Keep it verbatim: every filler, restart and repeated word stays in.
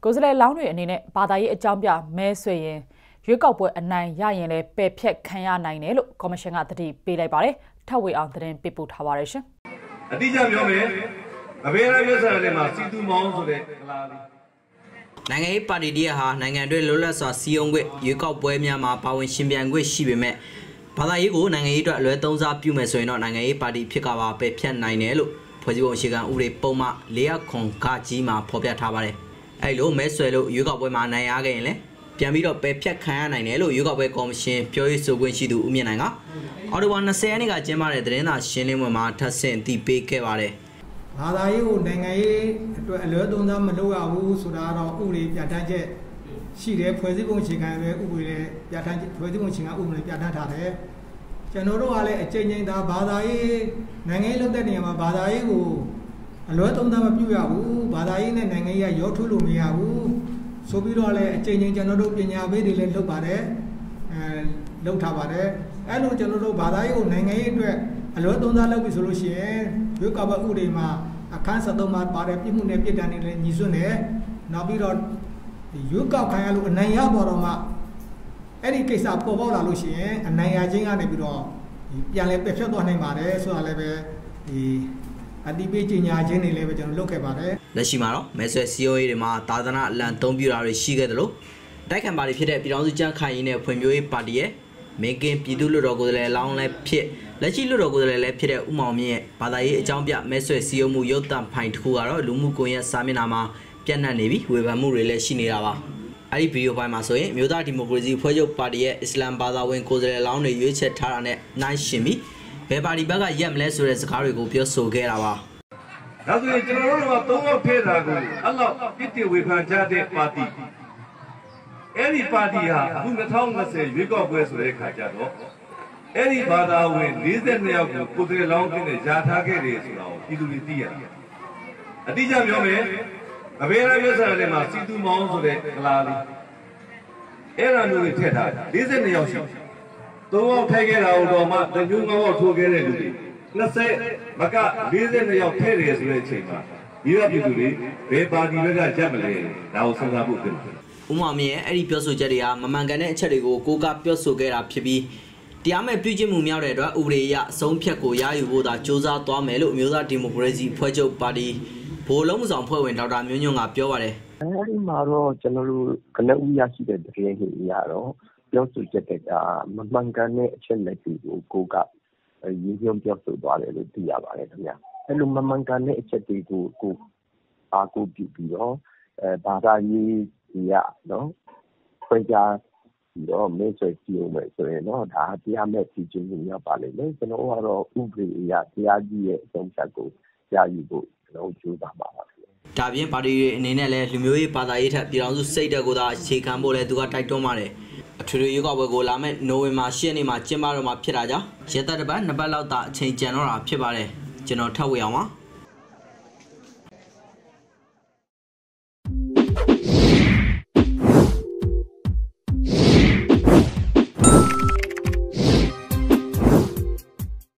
ကိုယ်စားလှယ်လောင်းတွေအနေနဲ့ဘာသာရေးအကြောင်းပြမဲဆွေရင်ရွေးကောက်ပွဲအနိုင်ရရင်လည်းပယ်ဖြတ်ခံရနိုင်တယ်လို့ကော်မရှင်ကတတိပေးလိုက်ပါတယ်ထပ်ဝေအောင်သတင်းပေးပို့ထားပါတယ်ရှင်အတိအကျပြောမယ်အဘေးရမျက်စာတွေမှာစီတူမောင်းဆိုတဲ့ကလာလေးနိုင်ငံရေးပါတီတရဟာနိုင်ငံတွင်းလွတ်လပ်စွာစီယုံခွင့်ရွေးကောက်ပွဲများမှာပါဝင်ရှင်ပြိုင်ခွင့်ရှိပေမဲ့ဘာသာရေးကိုနိုင်ငံရေးအတွက်အလွဲသုံးစားပြုမယ်ဆိုရင်တော့နိုင်ငံရေးပါတီဖြစ်ကပါပယ်ဖြတ်နိုင်တယ်လို့ဖွဲ့စည်းပုံအခြေခံဥပဒေပုံမှန်၄၀၇ခကြီးမှာဖော်ပြထားပါတယ်။အဲဒီလိုမဲဆွယ်လို့ရွေးကောက်ပွဲမှာနိုင်ရခဲ့ရင်လည်းပြန်ပြီးတော့ပယ်ဖြတ်ခံရနိုင်တယ်လို့ရွေးကောက်ပွဲကော်မရှင်ပြောရေးဆိုခွင့်ရှိသူဦးမြင့်နိုင်ကအော်တိုဘာ၂၀ရက်နေ့ကကျင်းပတဲ့သတင်းစာရှင်းလင်းပွဲမှာထပ်ဆင့်အသိပေးခဲ့ပါတယ်။ဘာသာရေးကိုနိုင်ငံရေးအတွက်အလွဲသုံးစားမလုပ်ရဘူးဆိုတာတော့ဥပဒေပြဋ္ဌာန်းချက်ရှိတယ်ဖွဲ့စည်းပုံအခြေခံဥပဒေလည်းပြဋ္ဌာန်းဖွဲ့စည်းပုံအခြေခံဥပဒေပြဋ္ဌာန်းထားတယ်။ကျွန်တော်တို့ကလည်းအချိန်ချင်းသာဘာသာရေးနိုင်ငံရေးလုပ်တဲ့နေရာမှာဘာသာရေးကိုအလွဲသုံးစားမပြုရဘူးဘာသာရေးနဲ့နိုင်ငံရေးရောထွေးလို့မရဘူးဆိုပြီးတော့လည်းအချိန်ချင်းကျွန်တော်တို့ပညာပေးတွေလည်းလုပ်ပါတယ်အဲလုပ်ထားပါတယ်အဲလိုကျွန်တော်တို့ဘာသာရေးကိုနိုင်ငံရေးအတွက်အလွဲသုံးစားလုပ်ပြီဆိုလို့ရှိရင်ရွေးကောက်ပွဲဥပဒေမှာအခန်းဆက်သုံးမှာပါတဲ့ပြစ်မှုနဲ့ပြစ်ဒဏ်တွေလည်းညီစွန်းတယ်နောက်ပြီးတော့ရွေးကောက်ခံရလို့အနိုင်ရပေါ်တော့မှအဲ့ဒီကိစ္စပေါ်ပေါက်လာလို့ရှိရင်အနိုင်ရခြင်းကနေပြီးတော့ပြန်လဲပယ်ဖြတ်သွားနိုင်ပါတယ်ဆိုတာလည်းပဲဒီအတိပေးကြီးညာခြင်းတွေလည်းပဲကျွန်တော်လုပ်ခဲ့ပါတယ်လက်ရှိမှာတော့မဲဆွယ်စီယိုရေးတွေမှာသာသနာအလံသုံးပြတာတွေရှိခဲ့တယ်လို့တိုက်ခံပါတီဖြစ်တဲ့ပြည်ထောင်စုကြံ့ခိုင်ရေးနဲ့ဖွံ့ဖြိုးရေးပါတီရဲ့မေကင်ပြည်သူ့လွှတ်တော်ကိုယ်စားလှယ်လောင်းလည်းဖြစ်လက်ရှိလွှတ်တော်ကိုယ်စားလှယ်လည်းဖြစ်တဲ့ဦးမောင်မြင့်ရဲ့ဘာသာရေးအကြောင်းပြမဲဆွယ်စီယိုမှုရုပ်သံဖိုင်တစ်ခုကတော့လူမှုကွန်ရက်စာမျက်နှာမှာပြန့်နှံ့နေပြီးဝေဖန်မှုတွေလည်းရှိနေတာပါအဲ့ဒီဗီဒီယိုဖိုင်မှာဆိုရင်မြို့သားဒီမိုကရေစီဖွဲ့ချုပ်ပါတီရဲ့အစ္စလာမ်ဘာသာဝင်ကိုယ်စားလှယ်လောင်းတွေရွေးချယ်ထားတာနဲ့နှိုင်းယှဉ်ပြီးဘယ်ပါတီဘက်ကရက်မလဲဆိုတဲ့စကားတွေကိုပြောဆိုခဲ့တာပါဒါဆိုရင်ကျွန်တော်တို့ကသုံးယောက်ထဲတာကိုအဲ့လောက်ပြစ်တင်ဝေဖန်ကြတဲ့ပါတီအဲ့ဒီပါတီဟာအခု၂၀၂၀ရွေးကောက်ပွဲဆိုတဲ့အခါကျတော့အဲ့ဒီဘာသာဝင်၄၂ယောက်ကိုကိုယ်စားလှယ်လောင်းတွေနဲ့ယာထားခဲ့တယ်ဆိုတာကိုပြည်သူတွေသိရတယ်အတိအကျပြောမယ်အဘေးရမျက်စာတွေမှာစီတူမောင်းဆိုတဲ့ကလာလေးအဲ့ဒါမျိုးတွေထည့်ထားတယ်၄၂ယောက်ရှိသုံးယောက်ထည့်ခဲ့တာတော့မှတညူးငေါ့ထိုးခဲ့တဲ့လူတွေ၂၀မက၄၂ယောက်ထည့်တယ်ဆိုတဲ့အချိန်မှာဒီကပြည်သူတွေဘယ်ပါတီဘက်ကရက်မလဲဒါကိုစဉ်းစားဖို့ဖြစ်တယ်ဦးမောင်မြင့်ရဲ့အဲ့ဒီပြောဆိုချက်တွေဟာမမှန်ကန်တဲ့အချက်တွေကိုကိုကပြောဆိုခဲ့တာဖြစ်ပြီးတရားမဲ့ပြုကျင့်မှုများတဲ့အတွက်ဥပဒေအရအဆုံးဖြတ်ကိုရယူဖို့သာစ조사သွားမယ်လို့မျိုးသားဒီမိုကရေစီဖွဲ့ချုပ်ပါတီဘိုးလုံးဆောင်ဖွဲ့ဝင်ဒေါက်တာမျိုးညွန့်ကပြောပါတယ်အဲဒီမှာတော့ကျွန်တော်တို့ကနဦးရရှိတဲ့သတင်းတွေအရတော့ပြောဆိုချက်တွေကမမှန်ကန်တဲ့အချက်လက်တွေကိုကိုကရင်းနှီးပြောဆိုသွားတယ်လို့သိရပါတယ်ခင်ဗျာအဲလိုမမှန်ကန်တဲ့အချက်တွေကိုကိုအားကိုပြုပြီးတော့အဲဘာသာရေးရနော်ဖွဲ့ကြပြီးတော့မဲဆွယ်ကြည့်အောင်မယ်ဆိုရင်တော့ဒါတရားမဲ့ပြည်ချင်းမှုရောက်ပါလိမ့်မယ်ကျွန်တော်ကတော့ဥပဒေအရတရားကြီးရဲ့အဆုံးဖြတ်ကိုရယူဖို့ကျွန်တော်ကြိုးစားပါပါဒါပြင်ပါတီတွေအနေနဲ့လည်းလူမျိုးရေးဘာသာရေးထက်ပြည်တော်စုစိတ်တက်ကိုသာအခြေခံဖို့လည်းသူကတိုက်တွန်းပါတယ်အထွေထွေရွေးကောက်ပွဲကိုလာမယ့်နိုဝင်ဘာ၈ရက်နေ့မှာကျင်းပတော့မှာဖြစ်တာကြောင့်ရဲတပ်တပတ်နှစ်ပတ်လောက်သာအချိန်ကျန်တော့တာဖြစ်ပါတယ်ကျွန်တော်ထပ်ဝေအောင်ပါ